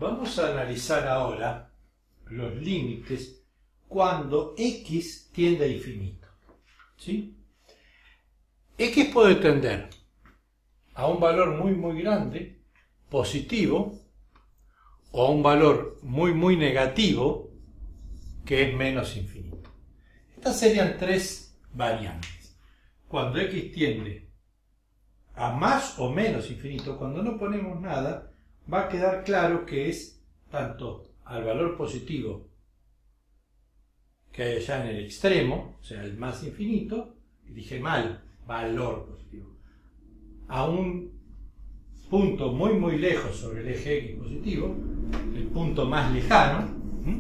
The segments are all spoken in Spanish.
Vamos a analizar ahora los límites cuando x tiende a infinito. ¿Sí? X puede tender a un valor muy grande, positivo, o a un valor muy negativo, que es menos infinito. Estas serían tres variantes. Cuando x tiende a más o menos infinito, cuando no ponemos nada, va a quedar claro que es tanto al valor positivo que hay allá en el extremo, o sea, el más infinito, dije mal, valor positivo, a un punto muy lejos sobre el eje X positivo, el punto más lejano,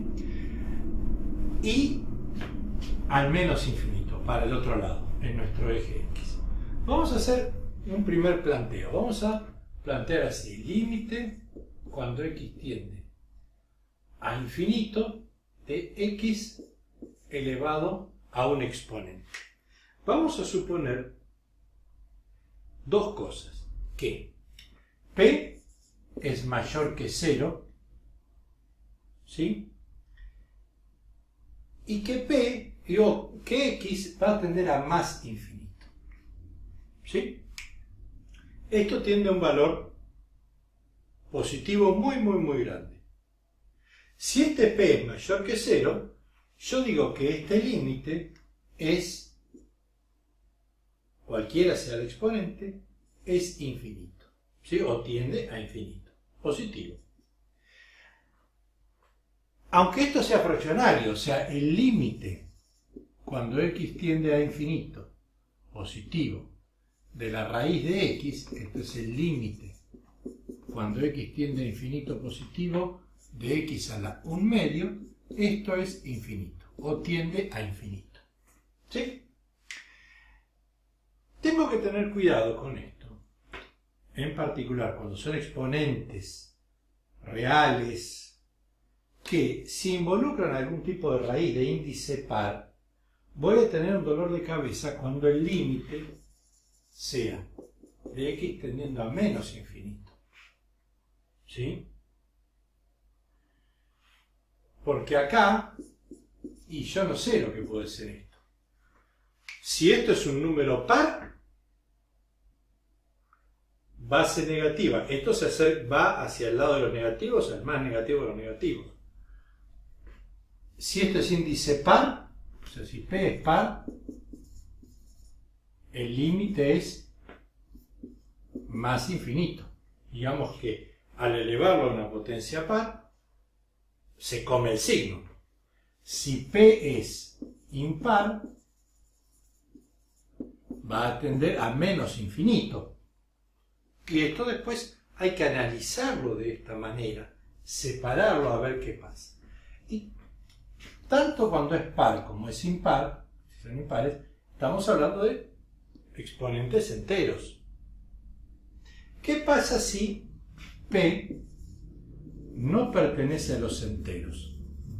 y al menos infinito, para el otro lado, en nuestro eje X. Vamos a hacer un primer planteo. Vamos a plantear así: límite cuando x tiende a infinito de x elevado a un exponente. Vamos a suponer dos cosas: que p es mayor que 0, ¿sí? Y que que x va a tender a más infinito, ¿sí? Esto tiende a un valor positivo muy grande. Si este p es mayor que 0, yo digo que este límite es, cualquiera sea el exponente, es infinito, ¿sí? O tiende a infinito, positivo. Aunque esto sea fraccionario, o sea, el límite cuando x tiende a infinito, positivo, de la raíz de x, esto es el límite cuando x tiende a infinito positivo de x a la 1/2, esto es infinito, o tiende a infinito, ¿sí? Tengo que tener cuidado con esto, en particular cuando son exponentes reales que si involucran algún tipo de raíz de índice par, voy a tener un dolor de cabeza cuando el límite sea de x tendiendo a menos infinito, ¿sí? Porque acá, y yo no sé lo que puede ser esto. Si esto es un número par, base negativa, esto va hacia el lado de los negativos, el más negativo de los negativos. Si esto es índice par, o sea, si p es par, el límite es más infinito. Digamos que al elevarlo a una potencia par, se come el signo. Si p es impar, va a tender a menos infinito. Y esto después hay que analizarlo de esta manera, separarlo a ver qué pasa. Y tanto cuando es par como es impar, si son impares, estamos hablando de exponentes enteros. ¿Qué pasa si p no pertenece a los enteros?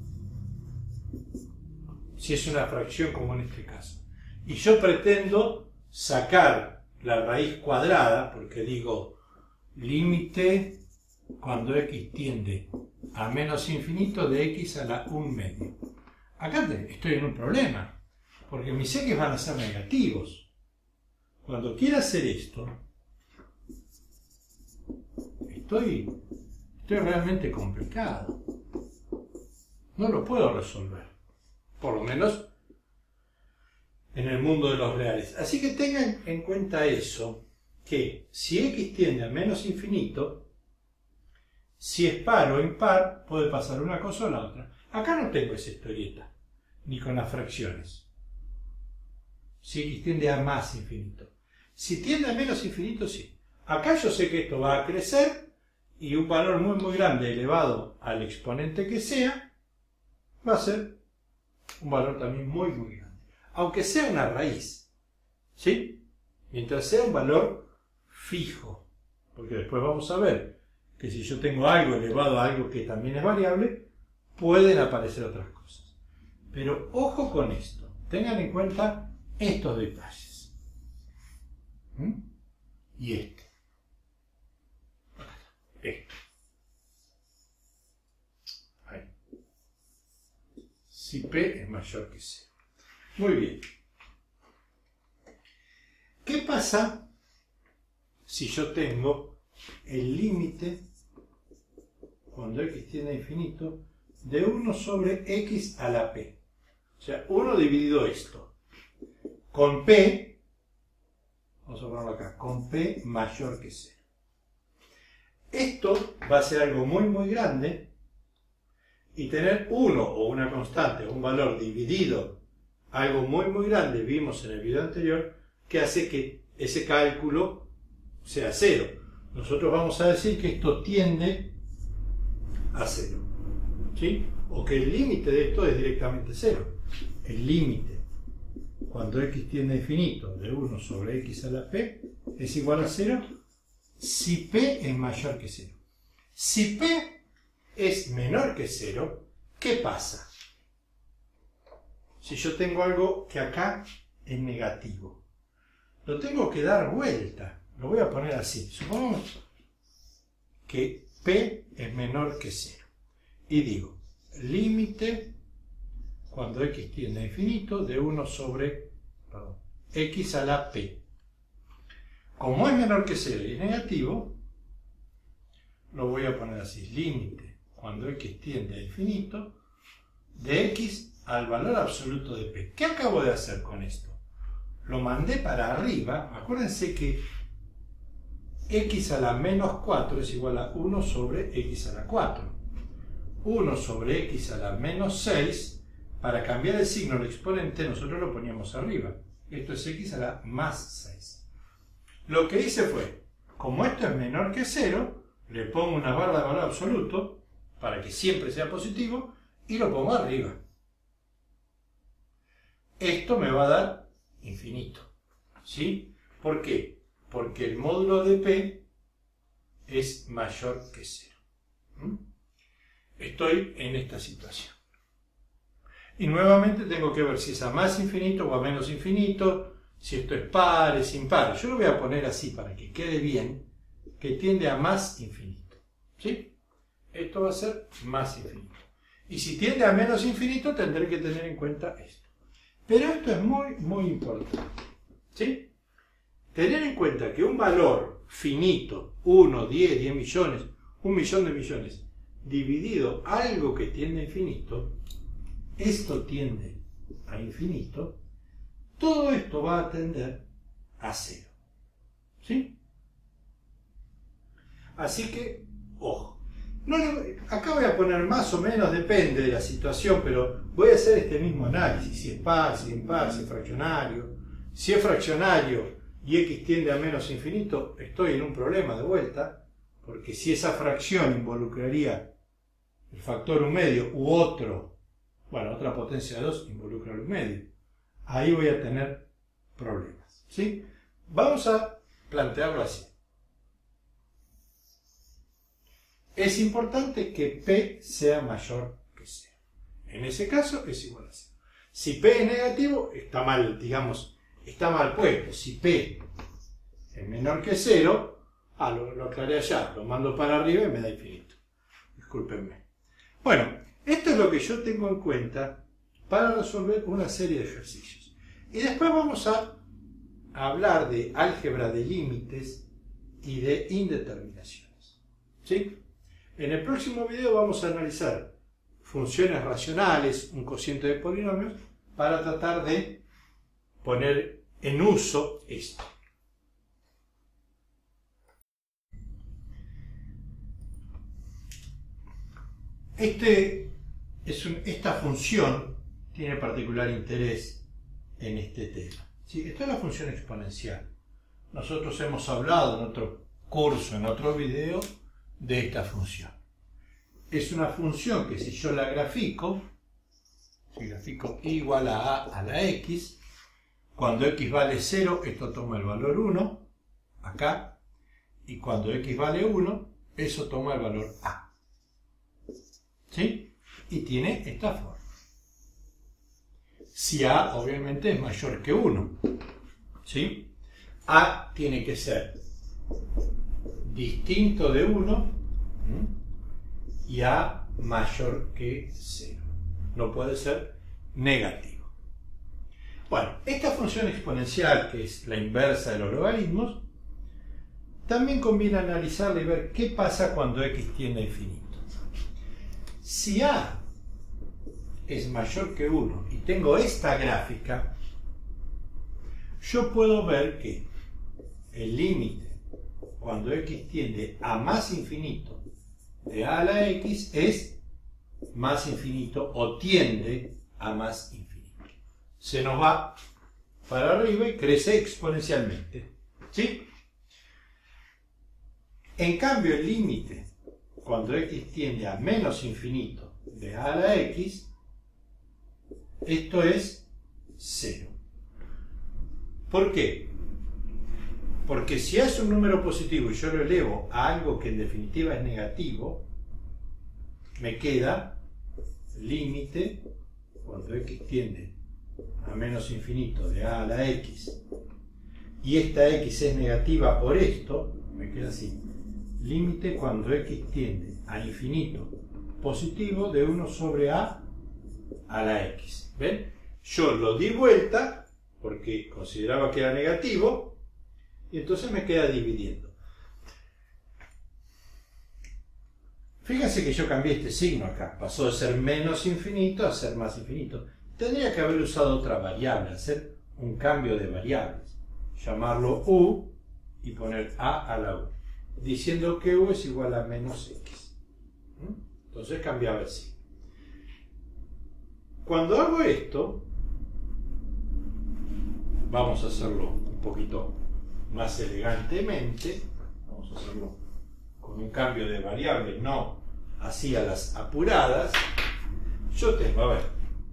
Si es una fracción como en este caso. Y yo pretendo sacar la raíz cuadrada, porque digo límite cuando x tiende a menos infinito de x a la 1/2. Acá estoy en un problema, porque mis x van a ser negativos. Cuando quiera hacer esto, estoy realmente complicado. No lo puedo resolver, por lo menos en el mundo de los reales. Así que tengan en cuenta eso, que si x tiende a menos infinito, si es par o impar, puede pasar una cosa o la otra. Acá no tengo esa historieta, ni con las fracciones. Si x tiende a más infinito. Si tiende a menos infinito, sí. Acá yo sé que esto va a crecer, y un valor muy grande elevado al exponente que sea, va a ser un valor también muy grande. Aunque sea una raíz, ¿sí? Mientras sea un valor fijo. Porque después vamos a ver que si yo tengo algo elevado a algo que también es variable, pueden aparecer otras cosas. Pero ojo con esto. Tengan en cuenta estos detalles. Y esto. si P es mayor que 0. Muy bien. ¿Qué pasa si yo tengo el límite, cuando x tiende a infinito, de 1 sobre x a la p? O sea, 1 dividido esto. Con p, vamos a ponerlo acá, con p mayor que 0. Esto va a ser algo muy muy grande, y tener 1 o una constante o un valor dividido algo muy muy grande, vimos en el video anterior, que hace que ese cálculo sea 0. Nosotros vamos a decir que esto tiende a 0, ¿sí? O que el límite de esto es directamente 0. El límite, cuando x tiende a infinito, de 1 sobre x a la p, es igual a 0 si p es mayor que 0. Si p es menor que 0, ¿qué pasa? Si yo tengo algo que acá es negativo, lo tengo que dar vuelta. Lo voy a poner así. Supongamos que p es menor que 0. Y digo, límite, cuando x tiende a infinito, de 1 sobre x a la p. Como es menor que 0 y es negativo, lo voy a poner así. Límite, cuando x tiende a infinito, de x al valor absoluto de p. ¿Qué acabo de hacer con esto? Lo mandé para arriba. Acuérdense que x a la menos 4 es igual a 1 sobre x a la 4. 1 sobre x a la menos 6, para cambiar el signo del exponente nosotros lo poníamos arriba. Esto es x a la más 6. Lo que hice fue, como esto es menor que 0, le pongo una barra de valor absoluto para que siempre sea positivo y lo pongo arriba. Esto me va a dar infinito, ¿sí? ¿Por qué? Porque el módulo de p es mayor que 0. Estoy en esta situación. Y nuevamente tengo que ver si es a más infinito o a menos infinito, si esto es par, es impar. Yo lo voy a poner así para que quede bien, que tiende a más infinito, ¿sí? Esto va a ser más infinito. Y si tiende a menos infinito, tendré que tener en cuenta esto. Pero esto es muy, muy importante, ¿sí? Tener en cuenta que un valor finito, 1, 10, 10 millones, 1 millón de millones, dividido algo que tiende a infinito, esto tiende a infinito, todo esto va a tender a 0, ¿sí? Así que, ojo. Acá voy a poner más o menos, depende de la situación, pero voy a hacer este mismo análisis, si es par, si es impar, si es fraccionario. Si es fraccionario y x tiende a menos infinito, estoy en un problema de vuelta, porque si esa fracción involucraría el factor 1 medio u otra potencia de 2 involucra el 1 medio, ahí voy a tener problemas, ¿sí? Vamos a plantearlo así. Es importante que p sea mayor que 0. En ese caso es igual a 0. Si p es negativo, está mal, digamos, está mal puesto. Si p es menor que 0, lo aclaré allá, lo mando para arriba y me da infinito. Discúlpenme. Bueno, esto es lo que yo tengo en cuenta para resolver una serie de ejercicios. Y después vamos a hablar de álgebra de límites y de indeterminaciones, ¿sí? En el próximo video vamos a analizar funciones racionales, un cociente de polinomios, para tratar de poner en uso esto. Esta función tiene particular interés en este tema, ¿sí? Esta es la función exponencial. Nosotros hemos hablado en otro curso, en otro video, de esta función. Es una función que si yo la grafico, si grafico y igual a la x, cuando x vale 0, esto toma el valor 1, acá, y cuando x vale 1, eso toma el valor a. ¿Sí? Y tiene esta forma. Si a, obviamente, es mayor que 1, ¿sí? A tiene que ser distinto de 1 y a mayor que 0. No puede ser negativo. Bueno, esta función exponencial, que es la inversa de los logaritmos, también conviene analizarla y ver qué pasa cuando x tiende a infinito. Si a es mayor que 1 y tengo esta gráfica, yo puedo ver que el límite cuando x tiende a más infinito de a la x es más infinito o tiende a más infinito. Se nos va para arriba y crece exponencialmente. ¿Sí? En cambio, el límite cuando x tiende a menos infinito de a la x, esto es 0. ¿Por qué? Porque si es un número positivo y yo lo elevo a algo que en definitiva es negativo, me queda límite cuando x tiende a menos infinito de a la x y esta x es negativa por esto, me queda así. Límite cuando x tiende a infinito positivo de 1 sobre a la x. ¿Ven? Yo lo di vuelta porque consideraba que era negativo y entonces me queda dividiendo. Fíjense que yo cambié este signo acá. Pasó de ser menos infinito a ser más infinito. Tendría que haber usado otra variable, hacer un cambio de variables. Llamarlo u y poner a la u, diciendo que u es igual a menos x. Entonces cambiaba el signo. Cuando hago esto, vamos a hacerlo un poquito más elegantemente, vamos a hacerlo con un cambio de variable, no así a las apuradas. Yo tengo, a ver,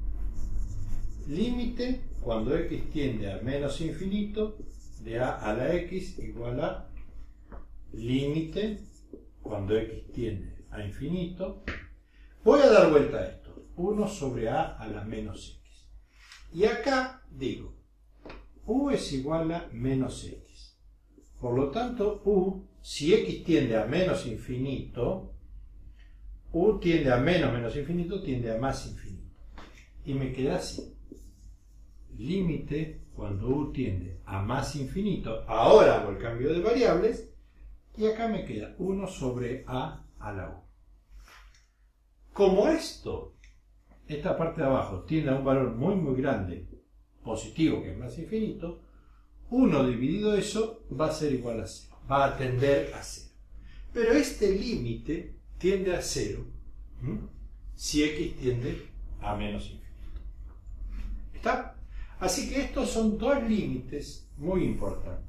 límite cuando x tiende a menos infinito de a la x igual a límite cuando x tiende a infinito. Voy a dar vuelta a esto, 1 sobre a la menos x. Y acá digo, u es igual a menos x. Por lo tanto, u, si x tiende a menos infinito, u tiende a menos infinito, tiende a más infinito. Y me queda así. Límite cuando u tiende a más infinito. Ahora hago el cambio de variables. Y acá me queda 1 sobre a la u. Como esta parte de abajo tiende a un valor muy grande, positivo, que es más infinito, 1 dividido eso va a ser igual a 0. Va a tender a 0. Pero este límite tiende a 0 si x tiende a menos infinito. ¿Está? Así que estos son dos límites muy importantes.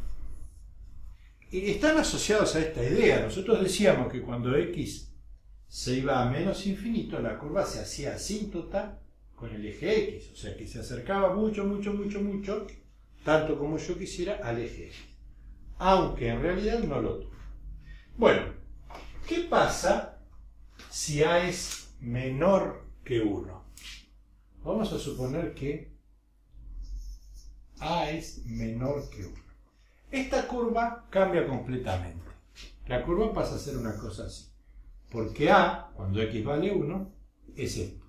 Y están asociados a esta idea. Nosotros decíamos que cuando x se iba a menos infinito, la curva se hacía asíntota con el eje x. O sea que se acercaba mucho, tanto como yo quisiera, al eje x. Aunque en realidad no lo tuvo. Bueno, ¿qué pasa si a es menor que 1? Vamos a suponer que a es menor que 1. Esta curva cambia completamente. La curva pasa a ser una cosa así. Porque a, cuando x vale 1, es esto.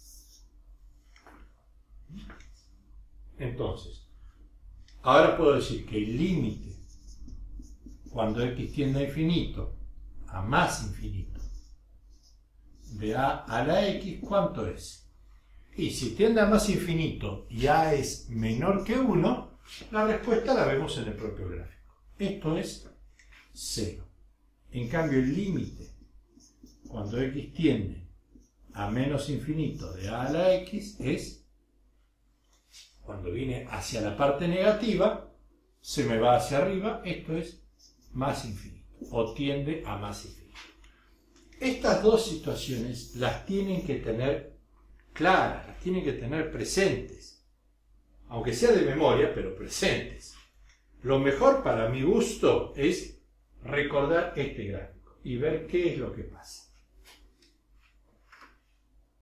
Entonces, ahora puedo decir que el límite cuando x tiende a infinito, a más infinito, de a la x, ¿cuánto es? Y si tiende a más infinito y a es menor que 1, la respuesta la vemos en el propio gráfico. Esto es 0. En cambio, el límite cuando x tiende a menos infinito de a la x es, cuando viene hacia la parte negativa, se me va hacia arriba, esto es más infinito, o tiende a más infinito. Estas dos situaciones las tienen que tener claras, las tienen que tener presentes, aunque sea de memoria, pero presentes. Lo mejor para mi gusto es recordar este gráfico y ver qué es lo que pasa.